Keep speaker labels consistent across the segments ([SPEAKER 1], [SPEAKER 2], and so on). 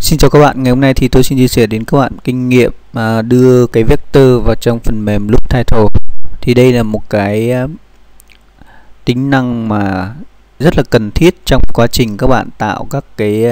[SPEAKER 1] Xin chào các bạn, ngày hôm nay thì tôi xin chia sẻ đến các bạn kinh nghiệm đưa cái vector vào trong phần mềm Loop Title. Thì đây là một cái tính năng mà rất là cần thiết trong quá trình các bạn tạo các cái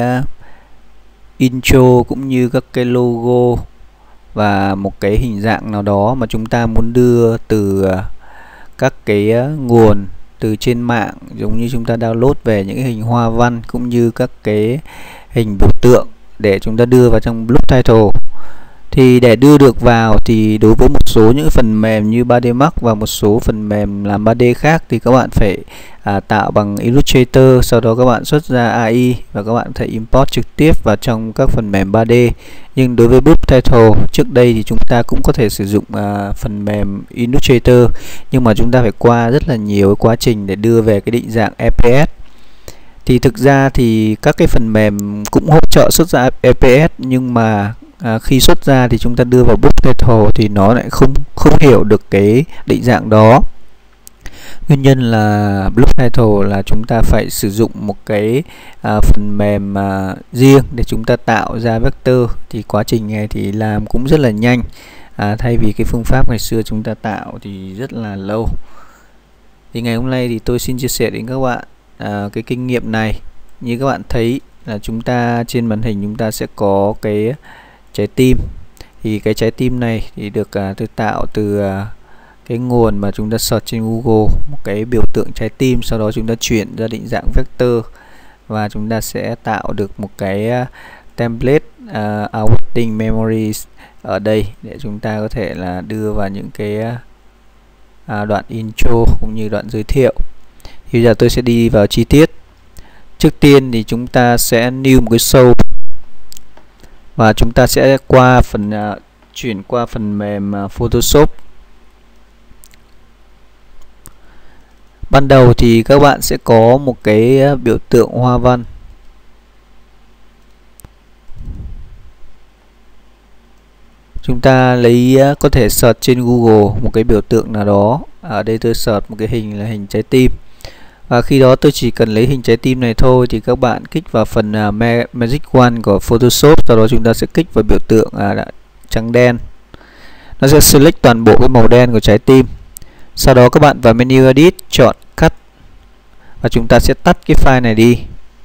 [SPEAKER 1] intro cũng như các cái logo và một cái hình dạng nào đó mà chúng ta muốn đưa từ các cái nguồn từ trên mạng, giống như chúng ta download về những cái hình hoa văn cũng như các cái hình biểu tượng để chúng ta đưa vào trong Loop Title. Thì để đưa được vào thì đối với một số những phần mềm như 3D Max và một số phần mềm làm 3D khác thì các bạn phải tạo bằng Illustrator, sau đó các bạn xuất ra AI và các bạn có thể import trực tiếp vào trong các phần mềm 3D. Nhưng đối với Loop Title trước đây thì chúng ta cũng có thể sử dụng phần mềm Illustrator, nhưng mà chúng ta phải qua rất là nhiều quá trình để đưa về cái định dạng EPS. Thì thực ra thì các cái phần mềm cũng hỗ trợ xuất ra EPS, nhưng mà khi xuất ra thì chúng ta đưa vào Loop Title thì nó lại không hiểu được cái định dạng đó. Nguyên nhân là Loop Title là chúng ta phải sử dụng một cái phần mềm riêng để chúng ta tạo ra vector, thì quá trình này thì làm cũng rất là nhanh, thay vì cái phương pháp ngày xưa chúng ta tạo thì rất là lâu. Thì ngày hôm nay thì tôi xin chia sẻ đến các bạn cái kinh nghiệm này. Như các bạn thấy là chúng ta trên màn hình chúng ta sẽ có cái trái tim. Thì cái trái tim này thì được tôi tạo từ cái nguồn mà chúng ta search trên Google, một cái biểu tượng trái tim, sau đó chúng ta chuyển ra định dạng vector và chúng ta sẽ tạo được một cái template awaiting memories ở đây để chúng ta có thể là đưa vào những cái đoạn intro cũng như đoạn giới thiệu. Thì bây giờ tôi sẽ đi vào chi tiết. Trước tiên thì chúng ta sẽ new một cái show và chúng ta sẽ qua phần chuyển qua phần mềm Photoshop. Ban đầu thì các bạn sẽ có một cái biểu tượng hoa văn. Chúng ta lấy có thể search trên Google một cái biểu tượng nào đó. Ở đây tôi search một cái hình là hình trái tim. Và khi đó tôi chỉ cần lấy hình trái tim này thôi, thì các bạn kích vào phần Magic Wand của Photoshop, sau đó chúng ta sẽ kích vào biểu tượng trắng đen. Nó sẽ select toàn bộ cái màu đen của trái tim. Sau đó các bạn vào menu Edit, chọn Cut và chúng ta sẽ tắt cái file này đi.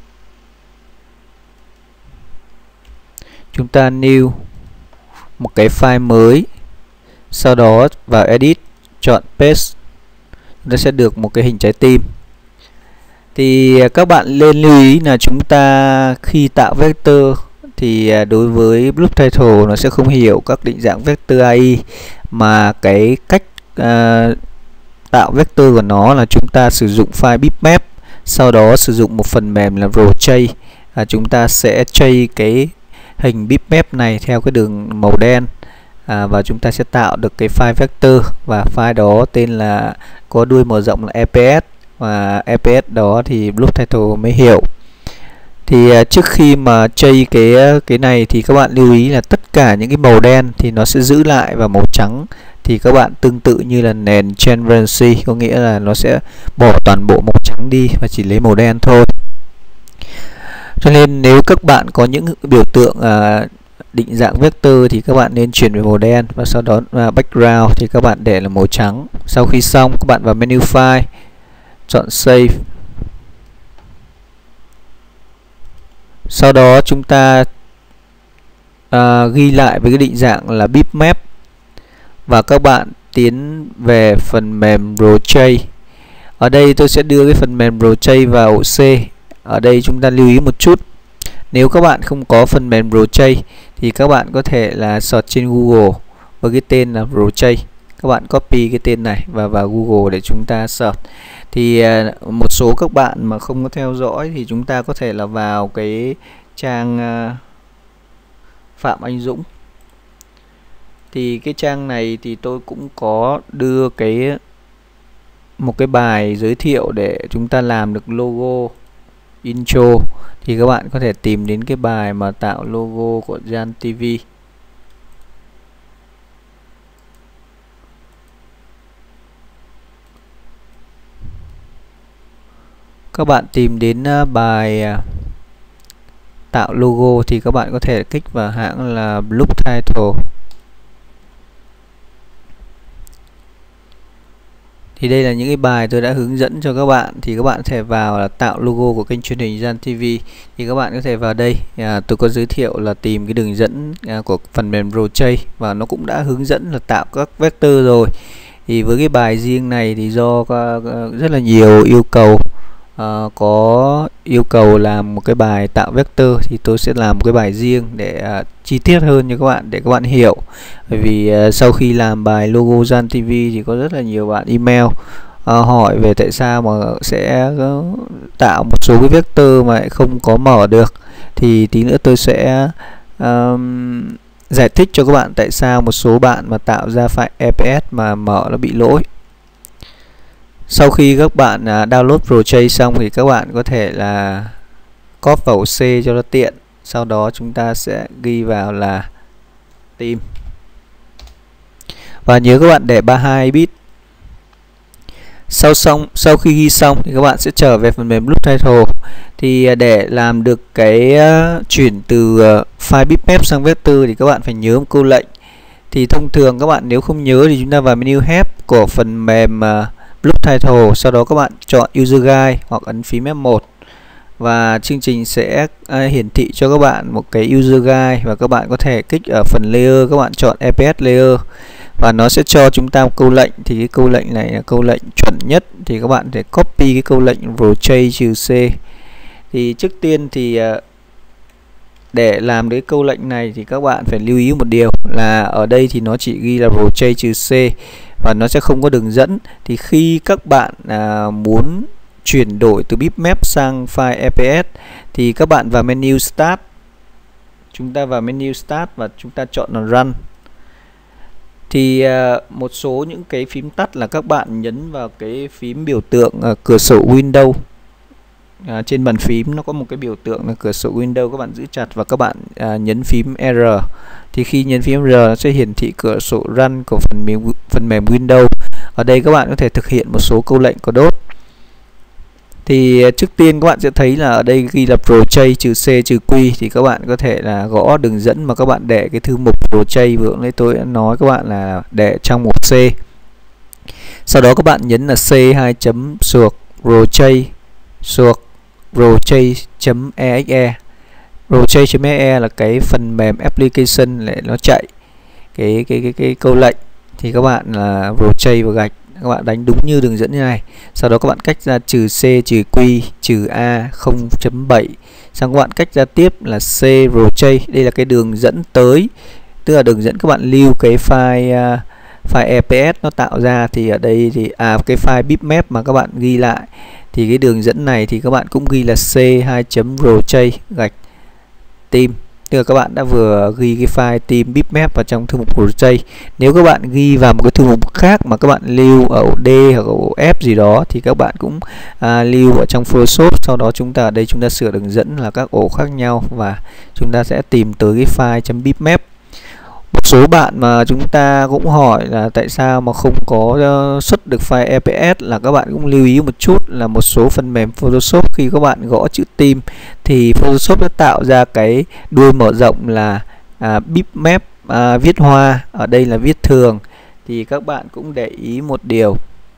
[SPEAKER 1] Chúng ta new một cái file mới, sau đó vào Edit, chọn Paste. Chúng ta sẽ được một cái hình trái tim. Thì các bạn nên lưu ý là chúng ta khi tạo vector thì đối với Loop Title nó sẽ không hiểu các định dạng vector AI, mà cái cách tạo vector của nó là chúng ta sử dụng file bitmap, sau đó sử dụng một phần mềm là Rotate. Chúng ta sẽ chase cái hình bitmap này theo cái đường màu đen và chúng ta sẽ tạo được cái file vector, và file đó tên là có đuôi mở rộng là EPS, và EPS đó thì Loop Title mới hiểu. Thì trước khi mà chase cái này thì các bạn lưu ý là tất cả những cái màu đen thì nó sẽ giữ lại, và màu trắng thì các bạn tương tự như là nền transparency, có nghĩa là nó sẽ bỏ toàn bộ màu trắng đi và chỉ lấy màu đen thôi. Cho nên nếu các bạn có những biểu tượng định dạng vector thì các bạn nên chuyển về màu đen, và sau đó background thì các bạn để là màu trắng. Sau khi xong, các bạn vào menu file, chọn save. Sau đó chúng ta ghi lại với cái định dạng là bitmap, và các bạn tiến về phần mềm Rotate. Ở đây tôi sẽ đưa cái phần mềm Rotate vào C. Ở đây chúng ta lưu ý một chút, nếu các bạn không có phần mềm Rotate thì các bạn có thể là search trên Google với cái tên là Rotate. Các bạn copy cái tên này và vào Google để chúng ta search. Thì một số các bạn mà không có theo dõi thì chúng ta có thể là vào cái trang Phạm Anh Dũng. Thì cái trang này thì tôi cũng có đưa một cái bài giới thiệu để chúng ta làm được logo intro. Thì các bạn có thể tìm đến cái bài mà tạo logo của Jan TV. Các bạn tìm đến bài tạo logo thì các bạn có thể kích vào hãng là Blue Title. Thì đây là những cái bài tôi đã hướng dẫn cho các bạn, thì các bạn có thể vào là tạo logo của kênh truyền hình Gian TV. Thì các bạn có thể vào đây, tôi có giới thiệu là tìm cái đường dẫn của phần mềm Rotate, và nó cũng đã hướng dẫn là tạo các vector rồi. Thì với cái bài riêng này thì do rất là nhiều yêu cầu, có yêu cầu làm một cái bài tạo vector, thì tôi sẽ làm một cái bài riêng để chi tiết hơn cho các bạn, để các bạn hiểu. Bởi vì sau khi làm bài logo Gian TV thì có rất là nhiều bạn email hỏi về tại sao mà sẽ tạo một số cái vector mà không có mở được. Thì tí nữa tôi sẽ giải thích cho các bạn tại sao một số bạn mà tạo ra file EPS mà mở nó bị lỗi. Sau khi các bạn download Rotate xong thì các bạn có thể là copy vào C cho nó tiện. Sau đó chúng ta sẽ ghi vào là team. Và nhớ các bạn để 32 bit. Sau khi ghi xong thì các bạn sẽ trở về phần mềm Blue Title. Thì để làm được cái chuyển từ file bitmap sang vector thì các bạn phải nhớ một câu lệnh. Thì thông thường các bạn nếu không nhớ thì chúng ta vào menu help của phần mềm Blue Title, sau đó các bạn chọn User Guide hoặc ấn phím F1 và chương trình sẽ hiển thị cho các bạn một cái User Guide, và các bạn có thể kích ở phần layer, các bạn chọn EPS layer và nó sẽ cho chúng ta một câu lệnh. Thì cái câu lệnh này là câu lệnh chuẩn nhất, thì các bạn thể copy cái câu lệnh Rotate-C. Thì trước tiên thì để làm cái câu lệnh này thì các bạn phải lưu ý một điều là ở đây thì nó chỉ ghi là Rotate-C và nó sẽ không có đường dẫn. Thì khi các bạn muốn chuyển đổi từ bitmap sang file EPS thì các bạn vào menu Start. Chúng ta vào menu Start và chúng ta chọn là Run. Thì một số những cái phím tắt là các bạn nhấn vào cái phím biểu tượng cửa sổ Windows. Trên bàn phím nó có một cái biểu tượng là cửa sổ Windows, các bạn giữ chặt và các bạn nhấn phím R. Thì khi nhấn phím R nó sẽ hiển thị cửa sổ Run của phần mềm Windows. Ở đây các bạn có thể thực hiện một số câu lệnh của DOS. Thì trước tiên các bạn sẽ thấy là ở đây ghi là Rotate-C-Q, thì các bạn có thể là gõ đường dẫn mà các bạn để cái thư mục Rotate vừa nãy tôi đã nói các bạn là để trong mục C. Sau đó các bạn nhấn là C2 suộc Rotate suộc Rotate.exe. Rotate.exe là cái phần mềm application để nó chạy cái câu lệnh. Thì các bạn là Rotate và gạch, các bạn đánh đúng như đường dẫn như này. Sau đó các bạn cách ra -C-Q-A 0.7. Xong các bạn cách ra tiếp là C Rotate. Đây là cái đường dẫn tới, tức là đường dẫn các bạn lưu cái file EPS nó tạo ra. Thì ở đây thì cái file bitmap mà các bạn ghi lại thì cái đường dẫn này thì các bạn cũng ghi là C2.rotate gạch team. Tức là các bạn đã vừa ghi cái file team bitmap vào trong thư mục Rotate. Nếu các bạn ghi vào một cái thư mục khác mà các bạn lưu ở ổ D hoặc ổ F gì đó thì các bạn cũng lưu ở trong Photoshop. Sau đó chúng ta ở đây chúng ta sửa đường dẫn là các ổ khác nhau và chúng ta sẽ tìm tới cái file .bitmap. Một số bạn mà chúng ta cũng hỏi là tại sao mà không có xuất được file EPS, là các bạn cũng lưu ý một chút là một số phần mềm Photoshop khi các bạn gõ chữ team thì Photoshop đã tạo ra cái đuôi mở rộng là bitmap viết hoa, ở đây là viết thường. Thì các bạn cũng để ý một điều,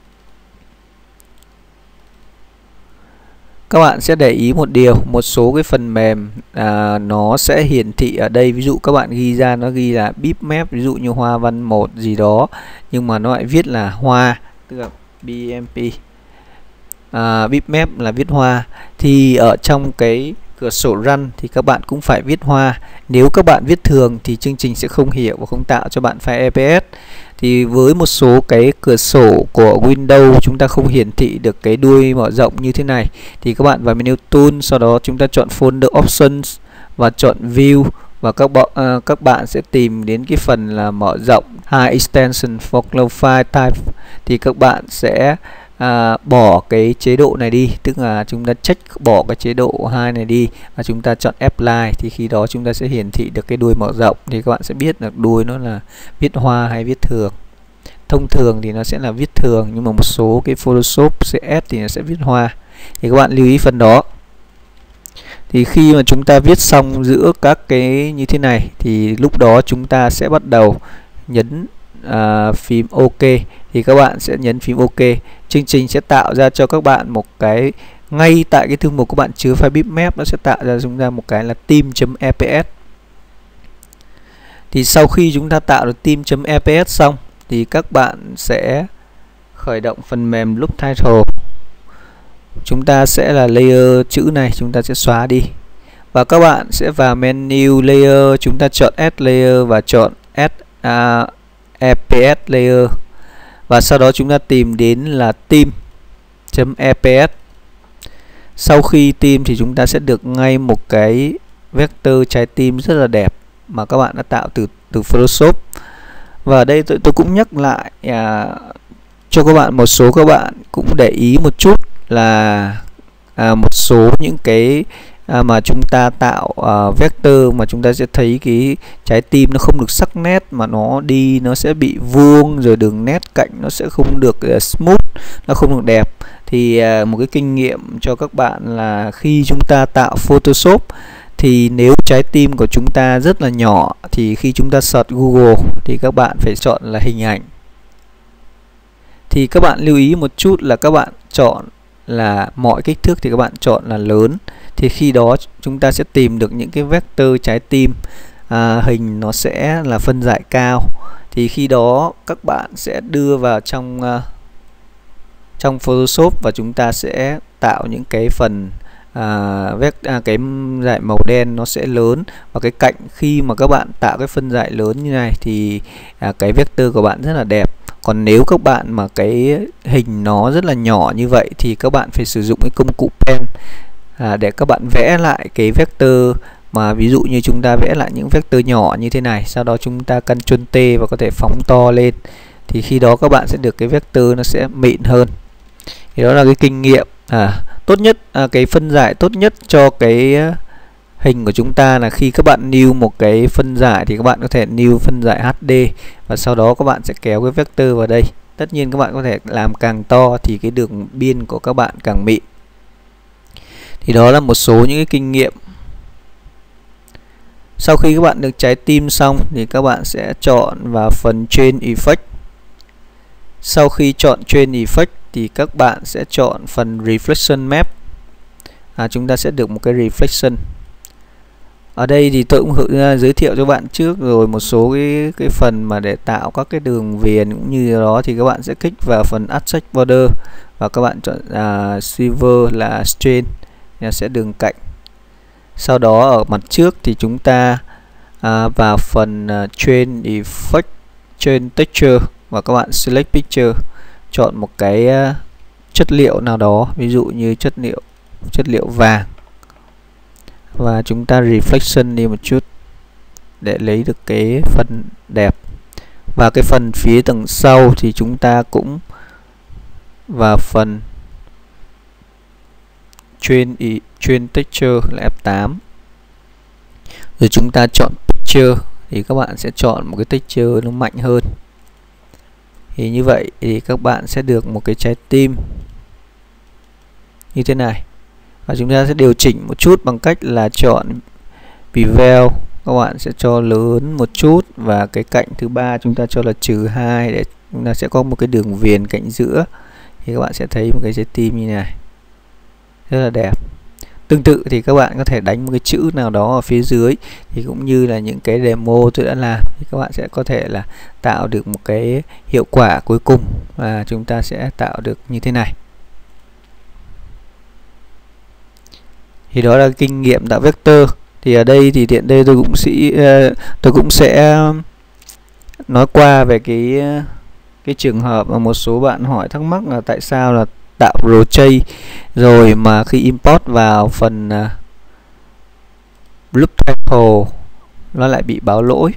[SPEAKER 1] các bạn sẽ để ý một điều, một số cái phần mềm nó sẽ hiển thị ở đây, ví dụ các bạn ghi ra nó ghi là bitmap, ví dụ như hoa văn 1 gì đó, nhưng mà nó lại viết là hoa, tức là BMP. Bitmap là viết hoa. Thì ở trong cái cửa sổ Run thì các bạn cũng phải viết hoa. Nếu các bạn viết thường thì chương trình sẽ không hiểu và không tạo cho bạn file EPS. Thì với một số cái cửa sổ của Windows chúng ta không hiển thị được cái đuôi mở rộng như thế này, thì các bạn vào menu Tool, sau đó chúng ta chọn Folder Options và chọn View, và các bạn sẽ tìm đến cái phần là mở rộng High Extension for Global File Type. Thì các bạn sẽ bỏ cái chế độ này đi, tức là chúng ta check bỏ cái chế độ 2 này đi và chúng ta chọn Apply. Thì khi đó chúng ta sẽ hiển thị được cái đuôi mở rộng, thì các bạn sẽ biết là đuôi nó là viết hoa hay viết thường. Thông thường thì nó sẽ là viết thường, nhưng mà một số cái Photoshop CS thì nó sẽ viết hoa, thì các bạn lưu ý phần đó. Thì khi mà chúng ta viết xong giữa các cái như thế này thì lúc đó chúng ta sẽ bắt đầu nhấn phím OK. Thì các bạn sẽ nhấn phím OK. Chương trình sẽ tạo ra cho các bạn một cái, ngay tại cái thư mục các bạn chứa file bitmap, nó sẽ tạo ra chúng ta một cái là theme.eps. Thì sau khi chúng ta tạo được theme.eps xong thì các bạn sẽ khởi động phần mềm Loop Title. Chúng ta sẽ là layer chữ này chúng ta sẽ xóa đi. Và các bạn sẽ vào menu layer, chúng ta chọn Add Layer và chọn Add EPS Layer. Và sau đó chúng ta tìm đến là theme.eps. Sau khi theme thì chúng ta sẽ được ngay một cái vector trái tim rất là đẹp mà các bạn đã tạo từ Photoshop. Và ở đây tôi cũng nhắc lại cho các bạn, một số các bạn cũng để ý một chút là một số những cái mà chúng ta tạo vector mà chúng ta sẽ thấy cái trái tim nó không được sắc nét, mà nó sẽ bị vuông, rồi đường nét cạnh nó sẽ không được smooth, nó không được đẹp. Thì một cái kinh nghiệm cho các bạn là khi chúng ta tạo Photoshop thì nếu trái tim của chúng ta rất là nhỏ thì khi chúng ta search Google thì các bạn phải chọn là hình ảnh. Thì các bạn lưu ý một chút là các bạn chọn là mọi kích thước thì các bạn chọn là lớn. Thì khi đó chúng ta sẽ tìm được những cái vector trái tim hình nó sẽ là phân giải cao. Thì khi đó các bạn sẽ đưa vào trong Photoshop và chúng ta sẽ tạo những cái phần cái dải màu đen nó sẽ lớn, và cái cạnh khi mà các bạn tạo cái phân giải lớn như này thì cái vector của bạn rất là đẹp. Còn nếu các bạn mà cái hình nó rất là nhỏ như vậy thì các bạn phải sử dụng cái công cụ pen để các bạn vẽ lại cái vector, mà ví dụ như chúng ta vẽ lại những vector nhỏ như thế này, sau đó chúng ta Ctrl T và có thể phóng to lên, thì khi đó các bạn sẽ được cái vector nó sẽ mịn hơn. Thì đó là cái kinh nghiệm tốt nhất, cái phân giải tốt nhất cho cái hình của chúng ta là khi các bạn new một cái phân giải thì các bạn có thể new phân giải HD, và sau đó các bạn sẽ kéo cái vector vào đây. Tất nhiên các bạn có thể làm càng to thì cái đường biên của các bạn càng mịn. Thì đó là một số những cái kinh nghiệm. Sau khi các bạn được trái tim xong thì các bạn sẽ chọn vào phần Chain Effect. Sau khi chọn Chain Effect thì các bạn sẽ chọn phần Reflection Map. Chúng ta sẽ được một cái Reflection. Ở đây thì tôi cũng giới thiệu cho bạn trước rồi một số cái phần mà để tạo các cái đường viền cũng như đó, thì các bạn sẽ kích vào phần Adjust Border và các bạn chọn Silver là Strain, sẽ đường cạnh. Sau đó ở mặt trước thì chúng ta vào phần Chain Effect, Chain Texture và các bạn Select Picture, chọn một cái chất liệu nào đó, ví dụ như chất liệu vàng, và chúng ta reflection đi một chút để lấy được cái phần đẹp. Và cái phần phía đằng sau thì chúng ta cũng vào phần Chain Texture là F8, rồi chúng ta chọn Picture thì các bạn sẽ chọn một cái texture nó mạnh hơn. Thì như vậy thì các bạn sẽ được một cái trái tim như thế này. Và chúng ta sẽ điều chỉnh một chút bằng cách là chọn Bevel, các bạn sẽ cho lớn một chút, và cái cạnh thứ ba chúng ta cho là -2 để chúng ta sẽ có một cái đường viền cạnh giữa. Thì các bạn sẽ thấy một cái trái tim như này, rất là đẹp. Tương tự thì các bạn có thể đánh một cái chữ nào đó ở phía dưới, thì cũng như là những cái demo tôi đã làm thì các bạn sẽ có thể là tạo được một cái hiệu quả cuối cùng và chúng ta sẽ tạo được như thế này. Thì đó là kinh nghiệm tạo vector. Thì ở đây thì tiện đây tôi cũng sẽ nói qua về cái trường hợp mà một số bạn hỏi thắc mắc là tại sao là tạo project rồi mà khi import vào phần Loop Title nó lại bị báo lỗi.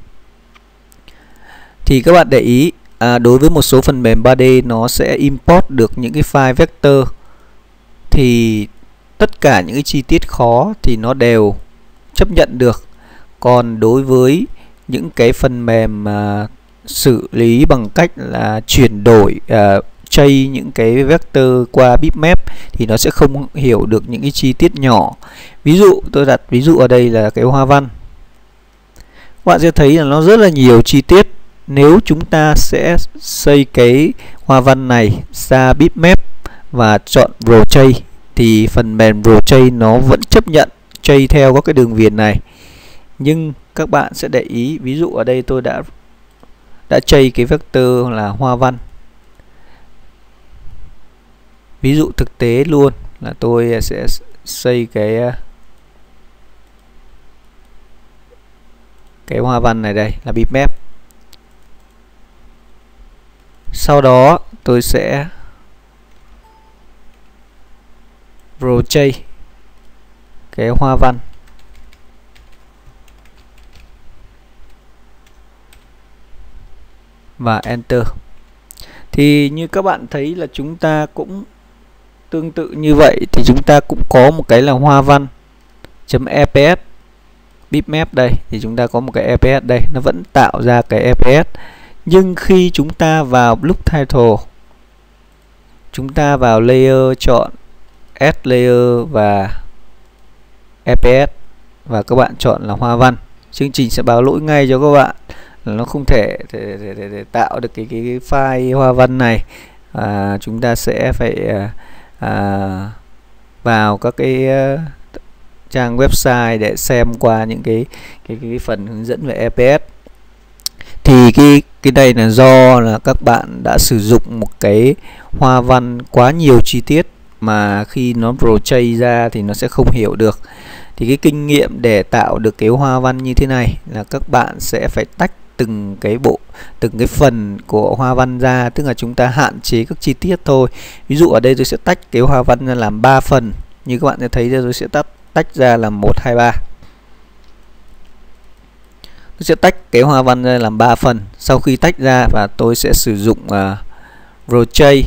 [SPEAKER 1] Thì các bạn để ý, đối với một số phần mềm 3D nó sẽ import được những cái file vector, thì tất cả những cái chi tiết khó thì nó đều chấp nhận được. Còn đối với những cái phần mềm xử lý bằng cách là chây những cái vector qua bitmap thì nó sẽ không hiểu được những cái chi tiết nhỏ. Ví dụ tôi đặt ví dụ ở đây là cái hoa văn, các bạn sẽ thấy là nó rất là nhiều chi tiết. Nếu chúng ta sẽ xây cái hoa văn này ra bitmap và chọn rotate thì phần mềm rotate nó vẫn chấp nhận chây theo các cái đường viền này. Nhưng các bạn sẽ để ý, ví dụ ở đây tôi đã chây cái vector là hoa văn. Ví dụ thực tế luôn là tôi sẽ xây cái hoa văn này, đây là bitmap. Sau đó tôi sẽ rotate cái hoa văn. Và enter. Thì như các bạn thấy là chúng ta cũng tương tự như vậy, thì chúng ta cũng có một cái là hoa văn.eps bitmap đây, thì chúng ta có một cái EPS đây, nó vẫn tạo ra cái EPS. Nhưng khi chúng ta vào block title, chúng ta vào layer, chọn add layer và EPS và các bạn chọn là hoa văn, chương trình sẽ báo lỗi ngay cho các bạn là nó không thể tạo được cái file hoa văn này. Chúng ta sẽ phải vào các cái trang website để xem qua những cái phần hướng dẫn về EPS. Thì cái này là do là các bạn đã sử dụng một cái hoa văn quá nhiều chi tiết mà khi nó rotate ra thì nó sẽ không hiểu được. Thì cái kinh nghiệm để tạo được cái hoa văn như thế này là các bạn sẽ phải tách từng cái phần của hoa văn ra, tức là chúng ta hạn chế các chi tiết thôi. Ví dụ ở đây tôi sẽ tách cái hoa văn ra làm 3 phần, như các bạn sẽ thấy tôi sẽ tách ra làm 1, 2, 3. Tôi sẽ tách cái hoa văn ra làm 3 phần. Sau khi tách ra và tôi sẽ sử dụng rotate,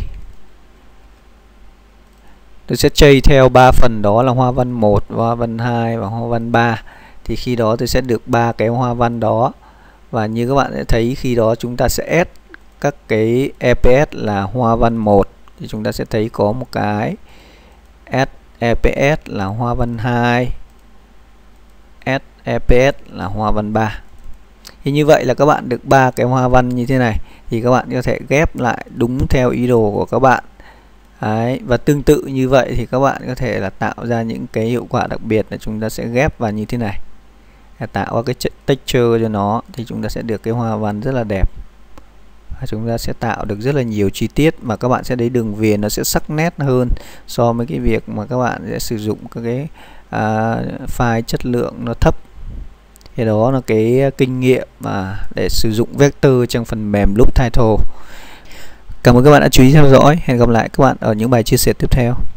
[SPEAKER 1] tôi sẽ chây theo 3 phần, đó là hoa văn 1, hoa văn 2 và hoa văn 3. Thì khi đó tôi sẽ được 3 cái hoa văn đó. Và như các bạn sẽ thấy khi đó chúng ta sẽ add các cái EPS là hoa văn 1 thì chúng ta sẽ thấy có một cái add EPS là hoa văn 2, add EPS là hoa văn 3. Thì như vậy là các bạn được 3 cái hoa văn như thế này, thì các bạn có thể ghép lại đúng theo ý đồ của các bạn. Đấy, và tương tự như vậy thì các bạn có thể là tạo ra những cái hiệu quả đặc biệt là chúng ta sẽ ghép vào như thế này, tạo cái texture cho nó, thì chúng ta sẽ được cái hoa văn rất là đẹp. Và chúng ta sẽ tạo được rất là nhiều chi tiết mà các bạn sẽ thấy đường viền nó sẽ sắc nét hơn so với cái việc mà các bạn sẽ sử dụng các cái file chất lượng nó thấp. Thì đó là cái kinh nghiệm mà để sử dụng vector trong phần mềm Loop Title. Cảm ơn các bạn đã chú ý theo dõi. Hẹn gặp lại các bạn ở những bài chia sẻ tiếp theo.